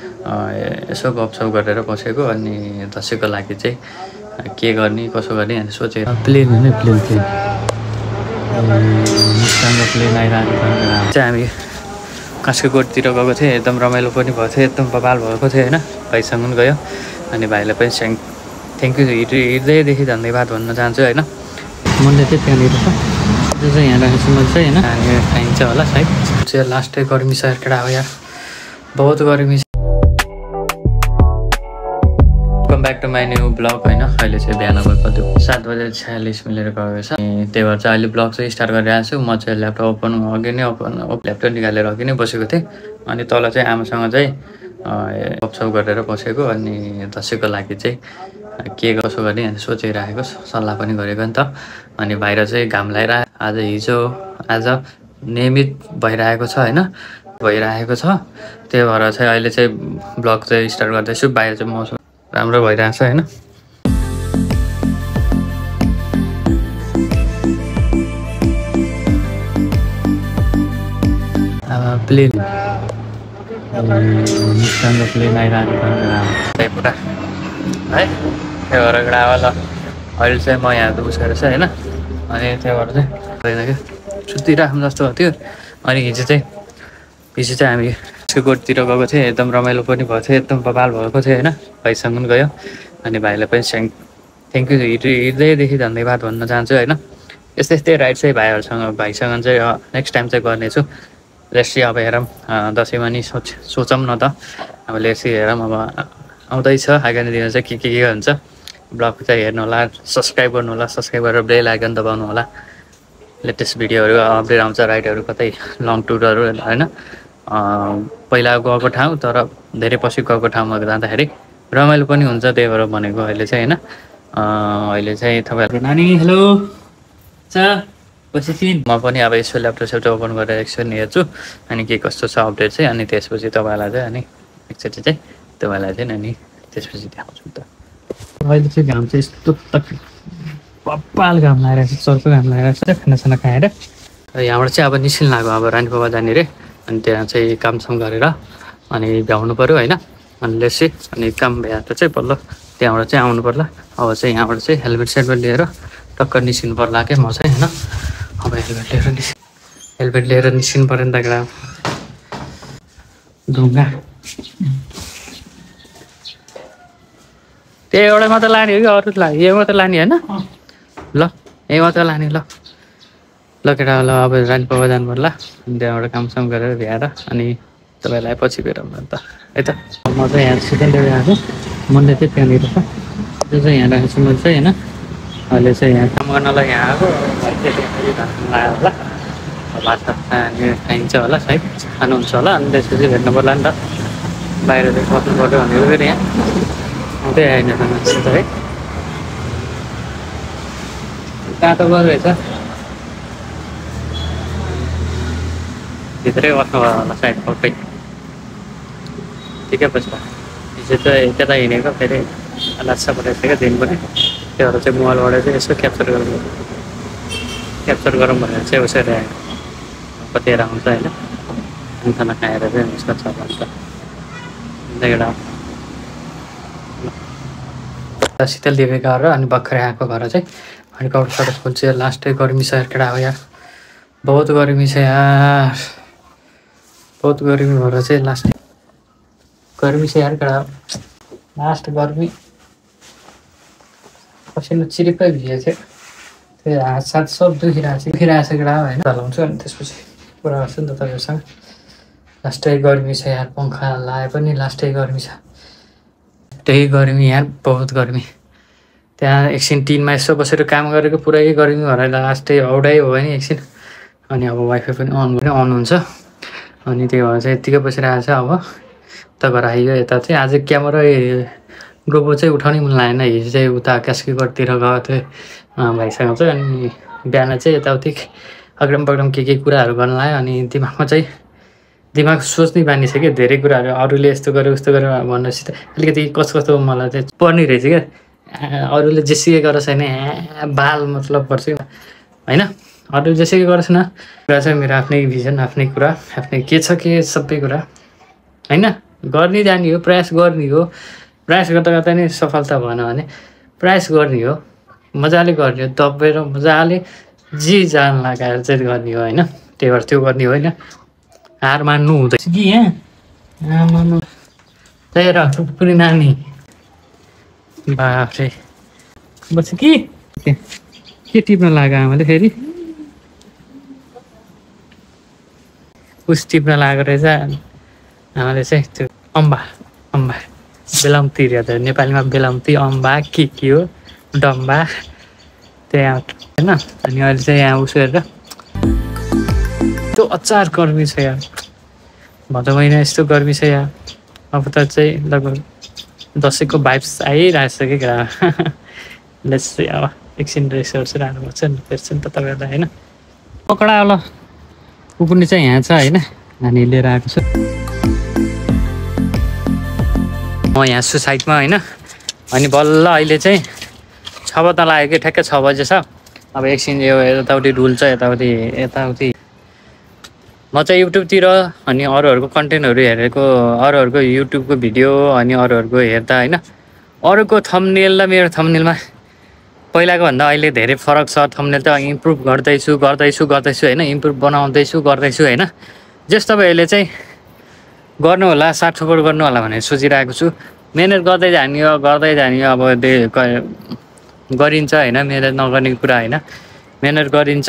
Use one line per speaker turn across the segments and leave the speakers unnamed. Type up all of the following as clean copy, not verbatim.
यसो गफसफ गरेर बसेको अनि दसैँको लागि चाहिँ के गर्ने कसो गर्ने अनि सोचेर प्लेन होइन प्लेन प्लेन आइरहेको चाहिँ हामी कास्कीकोटतिर गएको थिएँ। एकदम रमाइलो पनि भएको थियो, एकदम बवाल भएको थियो होइन। भाइसँग पनि गयो अनि भाइलाई पनि थ्याङ्क यू हृदयदेखि धन्यवाद भन्न चाहन्छु होइन। मैले चाहिँ त्यहाँनिर छ त्यो चाहिँ यहाँ राखेको छु मैले चाहिँ होइन। हामी खाइन्छ होला सायद चाहिँ लास्टै गर्मी छ केटा हो यार, बहुत गर्मी छ। Welcome back to my new blog होइन। अहिले चाहिँ बिहान कति 7:46 गएको छ। त्यही भएर चाहिँ अहिले ब्लग चाहिँ स्टार्ट गरिरहेको छु। म चाहिँ ल्यापटप ल्यापटप निकालेर अघि नै बसेको थिएँ अनि तल चाहिँ आमासँग चाहिँ गफसफ गरेर बसेको अनि दसैँको लागि चाहिँ के कसो गर्ने अनि सोचिरहेको सल्लाह पनि गरेको नि त। अनि बाहिर चाहिँ घाम लगाएर आज नियमित भइरहेको छ होइन, भइरहेको छ। त्यही भएर चाहिँ अहिले चाहिँ ब्लग चाहिँ स्टार्ट गर्दैछु। बाहिर चाहिँ मौसम राम्रो भइरहेको छ होइन। प्लेन प्लेन आइरहेको पुरा है। त्यही भएर ग्रावल अहिले चाहिँ म यहाँ उसेर चाहिँ होइन। अनि त्यही भएर चाहिँ होइन क्या सुतिराख्नु जस्तो थियो। अनि हिजो चाहिँ हामी कास्कीकोटतिर गएको थिएँ। एकदम रमाइलो पनि भएको थियो, एकदम बवाल भएको थियो होइन। भाइसँग पनि गयो अनि भाइलाई पनि थ्याङ्क यू हृदयदेखि धन्यवाद भन्न चाहन्छु होइन। यस्तै राइड चाहिँ भाइसँग चाहिँ नेक्स्ट टाइम चाहिँ गर्नेछु। लेट्सी अब हेरौँ दसैँमा नि सोचौँ न त। अब लेट्सी हेरौँ अब आउँदैछ आगामी दिन चाहिँ के हुन्छ। ब्लग चाहिँ हेर्नु होला, सब्सक्राइब गर्नु होला, सब्सक्राइब गरेर बेल आइकन दबाउनु होला। लेटेस्ट भिडियोहरू अपडेट आउँछ, राइडहरू कतै लङ टुरहरू होइन। पहिला गएको ठाउँ तर धेरै पछि गएको ठाउँमा जाँदाखेरि रमाइलो पनि हुन्छ। त्यही भएर भनेको अहिले चाहिँ होइन। अहिले चाहिँ तपाईँहरू नानी हेलो म पनि अब यसो ल्यापटप ओपन गरेर एकछिन हेर्छु अनि के कस्तो छ अपडेट चाहिँ। अनि त्यसपछि तपाईँलाई चाहिँ अनि एकचोटि चाहिँ तपाईँलाई चाहिँ अनि त्यसपछि देखाउँछु त। अहिले चाहिँ घाम चाहिँ यस्तो बब्बाल घाम लगाइरहेको छ, चर्को घाम लगाइरहेको छ। खानासाना खाएर यहाँबाट चाहिँ अब निस्किन लाग्यो अब रानीपोखरा जाने रे। अनि त्यहाँ चाहिँ कामसाम गरेर अनि भ्याउनु पऱ्यो होइन। अनि लेसी अनि काम भ्याएर चाहिँ बल्ल त्यहाँबाट चाहिँ आउनु पर्ला। अब चाहिँ यहाँबाट चाहिँ हेलमेट लिएर टक्कर निस्किनु पर्ला क्या म चाहिँ होइन। अब हेलमेट लिएर निस्किनु पऱ्यो नि त ग्राम ढुङ्गा। त्यही एउटा मात्र लाने हो कि अरू लाने? यही मात्र लाने होइन। ल यही मात्र लाने ल केटा ल अब रानीपोखरा जानु पर्ला। अनि त्यहाँबाट कामसाम गरेर भ्याएर अनि तपाईँलाई पछि भेटौँ न त है त। म चाहिँ यहाँ सिधै लिएर आएको मनले चाहिँ त्यहाँनिर छ त्यो चाहिँ यहाँ राखेको छु मैले चाहिँ होइन। अहिले चाहिँ यहाँ काम गर्नलाई यहाँ आएको लाग्यो होला। भात खाइन्छ होला सायद, खानुहुन्छ होला। अनि त्यसपछि भेट्नु पर्ला नि त। बाहिर चाहिँ बस्नु पऱ्यो भनेर फेरि यहाँ आउँदै आएन त मान्छे त है। तातो रहेछ भित्रै बस्नु भयो होला सायद पक्कै। ठिकै पछि हिजो चाहिँ त्यता हिँडेको फेरि लासा पठाएको थियो क्या दिन पनि। त्यो भएर चाहिँ मोबाइलबाट चाहिँ यसो क्याप्चर गरौँ भनेर चाहिँ उसरी आयो। कतिखेर आउँछ होइन। खाना खाएर चाहिँ उसको छ भन्छ एउटा शीतल देवी घर अनि भर्खरै आएको घर चाहिँ अनि कौड सडक चाहिँ लास्टै गर्मी छ यार केटा हो यार, बहुत गर्मी छ यार, बहुत गर्मी भएर चाहिँ लास्ट गर्मी छ यार केटा। लास्ट गर्मी पसिना चिरिक्कै भिजेको थियो। त्यो हात साथ सब दुखिरहेको छ केटा होइन। चलाउँछु अनि त्यसपछि पुरा गर्छु नि त तपाईँहरूसँग। लास्टै गर्मी छ यार, पङ्खा लाए पनि लास्टै गर्मी छ। त्यही गर्मी यार, बहुत गर्मी। त्यहाँ एकछिन टिनमा यसो बसेर काम गरेको पुरै गर्मी भएर लास्टै औडाइ हो नि एकछिन। अनि अब वाइफाई पनि अन हुन्छ। अनि त्यो भएर चाहिँ यत्तिकै बसिरहेको छ। अब त घर आइयो यता चाहिँ आज क्यामेरा गोबो चाहिँ उठाउनै मन लागेन। हिजो चाहिँ उता कास्कीकोटतिर गएको थिएँ भाइसँग चाहिँ। अनि बिहान चाहिँ यताउति अग्रम बग्रम के कुराहरू गर्न लाग्यो। अनि दिमाग सोच्ने बानी छ क्या धेरै कुराहरू। अरूले यस्तो गर्यो उस्तो गर्यो भनेपछि त अलिकति कस्तो मलाई चाहिँ पर्ने रहेछ क्या। अरूले जेसुकै गरोस् होइन बाल मतलब पर्छ होइन। अरूले जेसुकै गरोस् न, कुरा चाहिँ मेरो आफ्नै भिजन, आफ्नै कुरा, आफ्नै के छ के सबै कुरा होइन। गर्ने जाने हो, प्रयास गर्ने हो। प्रयास गर्दा गर्दा नै सफलता भएन भने प्रयास गर्ने हो, मजाले गर्ने हो, दबेर मजाले जी जान लगाएर चाहिँ गर्ने हो होइन। त्यही भएर त्यो गर्ने होइन, हार मान्नु हुँदैछ कि यहाँ आमामा। त्यही र टुप्री नानी बाफ्रे बस कि के टिप्न लाग्यो आमाले फेरि उस टिप्न लागेको रहेछ आमाले चाहिँ त्यो अम्बा बेलाउती रे नेपालीमा बेलाउती अम्बा के हो डम्बा त्यहाँ होइन। अनि अहिले चाहिँ यहाँ उसो हेरेर त्यो अचार गर्मी छ यार, भदौ महिना यस्तो गर्मी छ यार। अब त चाहिँ लगभग दसैँको भाइब्स आइरहेछ कि लेट्स चाहिँ अब एकछिन रेसर्च राम्रो गर्छ नि फेर्छ नि त तपाईँहरूलाई होइन। पकडा ल कुकुर्नी चाहिँ यहाँ छ होइन, नानी लिएर आएको छु म यहाँ छु साइडमा होइन। अनि बल्ल अहिले चाहिँ 6 बज्न लाग्यो कि ठ्याक्कै 6 बजे छ। अब एकछिन यो यताउति डुल्छ यताउति। म चाहिँ युट्युबतिर अनि अरूहरूको कन्टेन्टहरू हेरेको, अरूहरूको युट्युबको भिडियो अनि अरूहरूको हेर्दा होइन, अरूको थम्बनेल र मेरो थम्बनेलमा पहिलाको भन्दा अहिले धेरै फरक छ। थम्बनेल त इम्प्रुभ गर्दैछु होइन, इम्प्रुभ गर्दैछु होइन। जस तपाईँहरूले चाहिँ गर्नु होला, साथ सपोर्ट गर्नु होला भनेर सोचिरहेको छु। मिहिनेत गर्दै जाने हो अब गरिन्छ होइन, मिहिनेत नगर्ने कुरा होइन, मिहिनेत गरिन्छ।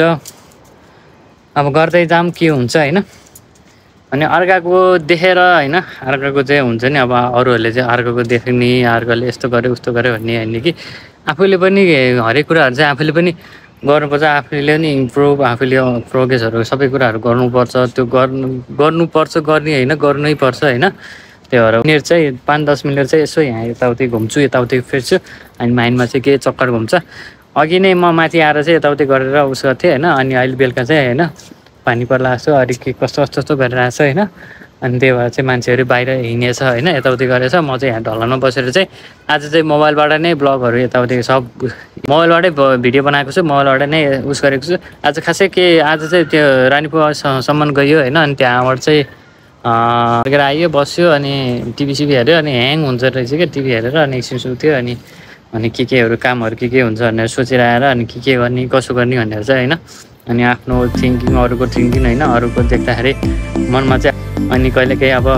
अब गर्दै जाम के हुन्छ होइन। अनि अर्काको देखेर होइन, अर्काको चाहिँ हुन्छ नि अब अरूहरूले चाहिँ अर्काको देख्ने, अर्काले यस्तो गर्यो उस्तो गर्यो भन्ने होइन कि आफूले पनि हरेक कुराहरू चाहिँ आफूले पनि गर्नुपर्छ। आफूले पनि इम्प्रुभ, आफूले प्रोग्रेसहरू सबै कुराहरू गर्नुपर्छ। त्यो गर्नुपर्छ गर्ने होइन, गर्नै पर्छ होइन। त्यही भएर उनीहरू चाहिँ 5-10 मिनट चाहिँ यसो यहाँ यताउति घुम्छु, यताउति फेर्छु। अनि माइन्डमा चाहिँ के चक्कर घुम्छ। अघि नै म माथि आएर चाहिँ यताउति गरेर उस गर्थेँ होइन। अनि अहिले बेलुका चाहिँ होइन पानी पर्ला जस्तो अलिक के कस्तो गरिरहेको छ होइन। अनि त्यही भएर चाहिँ मान्छेहरू बाहिर हिँडेछ होइन, यताउति गरेछ। म चाहिँ यहाँ ढलानमा बसेर चाहिँ आज चाहिँ मोबाइलबाट नै ब्लगहरू यताउति सब मोबाइलबाटै भिडियो बनाएको छु, मोबाइलबाट नै उस गरेको छु। आज खासै के आज चाहिँ त्यो रानीपुवासम्म गयो होइन। अनि त्यहाँबाट चाहिँ फर्केर आयो, बस्यो अनि टिभी हेऱ्यो। अनि ह्याङ हुन्छ रहेछ क्या टिभी हेरेर। अनि एकछिन सुत्यो। अनि केहरू कामहरू के हुन्छ भनेर सोचेर आएर अनि के गर्ने कसो गर्ने भनेर चाहिँ होइन। अनि आफ्नो थिङ्किङ, अरूको थिङ्किङ होइन, अरूको देख्दाखेरि मनमा चाहिँ अनि कहिलेकाहीँ अब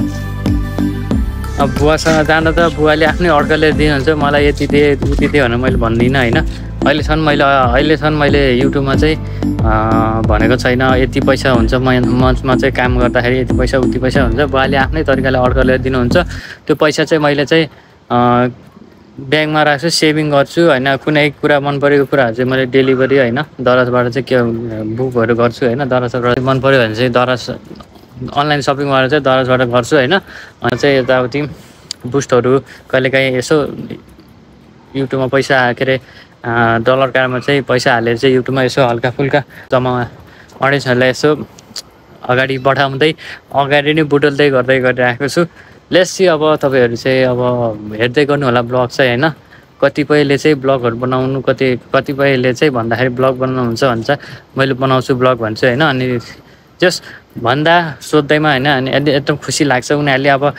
बुवासँग जाँदा त बुवाले आफ्नै अड्कलले दिनुहुन्छ, मलाई यति दे उति दे भनेर मैले भन्दिनँ होइन। अहिलेसम्म मैले युट्युबमा चाहिँ भनेको छैन यति पैसा हुन्छ, मञ्चमा चाहिँ काम गर्दाखेरि यति पैसा उति पैसा हुन्छ। बुवाले आफ्नै तरिकाले अड्कलले दिनुहुन्छ। त्यो पैसा चाहिँ मैले चाहिँ ब्याङ्कमा राख्छु, सेभिङ गर्छु होइन। कुनै कुरा मन परेको कुराहरू चाहिँ मैले डेलिभरी होइन दराजबाट चाहिँ के बुकहरू गर्छु होइन। दराजबाट मन पऱ्यो भने चाहिँ दराज अनलाइन सपिङबाट चाहिँ दराजबाट गर्छु होइन। अनि चाहिँ यताउति बुस्टहरू कहिलेकाहीँ यसो युट्युबमा पैसा के अरे डलर कार्डमा चाहिँ पैसा हालेर चाहिँ युट्युबमा यसो हल्का फुल्का जम्मा अडियन्सहरूलाई यसो अगाडि बढाउँदै अगाडि नै बुटल्दै गरिरहेको छु। लेट्स सी अब तपाईँहरू चाहिँ अब हेर्दै गर्नु होला ब्लग चाहिँ होइन। कतिपयले चाहिँ ब्लगहरू बनाउनु, कतिपयले चाहिँ भन्दाखेरि ब्लग बनाउनुहुन्छ भन्छ, मैले बनाउँछु ब्लग भन्छु होइन। अनि जस्ट भन्दा सोध्दैमा होइन। अनि एकदम खुसी लाग्छ उनीहरूले अब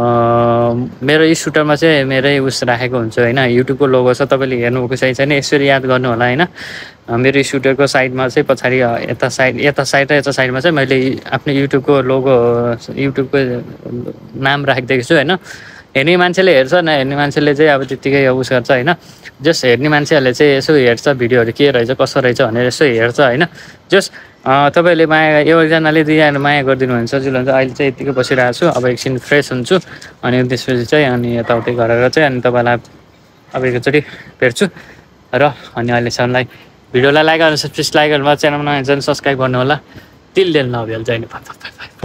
मेरो सुटरमा चाहिँ मेरै उस राखेको हुन्छ होइन। युट्युबको लोगो छ, तपाईँले हेर्नुभएको छैन यसरी याद गर्नु होला होइन। मेरो सुटरको साइडमा चाहिँ पछाडि यता साइडमा चाहिँ मैले आफ्नो युट्युबको लोगो, युट्युबको नाम राखिदिएको छु होइन। हेर्ने मान्छेले हेर्छ, नहेर्ने मान्छेले चाहिँ अब त्यत्तिकै उस गर्छ होइन। जस्ट हेर्ने मान्छेहरूले चाहिँ यसो हेर्छ भिडियोहरू के रहेछ कसो रहेछ भनेर यसो हेर्छ होइन। जस्ट तपाईँहरूले माया एकजनाले दुईजना माया गरिदिनु भने सजिलो हुन्छ। अहिले चाहिँ यत्तिकै बसिरहेको छु, अब एकछिन फ्रेस हुन्छु अनि त्यसपछि चाहिँ अनि यताउति गरेर चाहिँ अनि तपाईँलाई अब एकचोटि भेट्छु र अनि अहिलेसम्मलाई भिडियोलाई लाइक गर्नुहोस्, प्लिज लाइक गर्नु, च्यानलमा नयाँ सब्सक्राइब गर्नु होला। Till then love you all, जय नेपाल।